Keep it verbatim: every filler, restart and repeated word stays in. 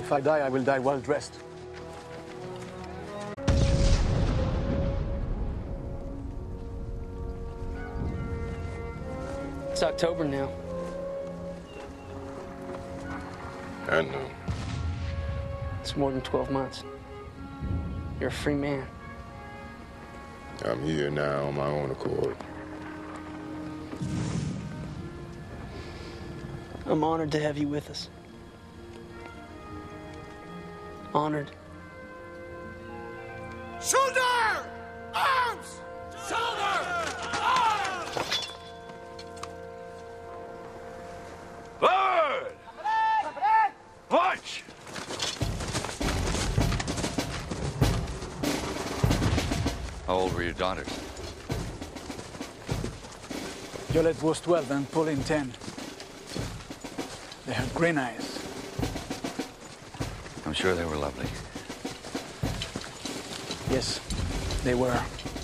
If I die, I will die well dressed. It's October now. I know. It's more than twelve months. You're a free man. I'm here now on my own accord. I'm honored to have you with us. Honored. Shoulder! Arms! Shoulder! Arms! Forward! March! How old were your daughters? Yolette was twelve and Pauline ten. They had green eyes. I'm sure they were lovely. Yes, they were.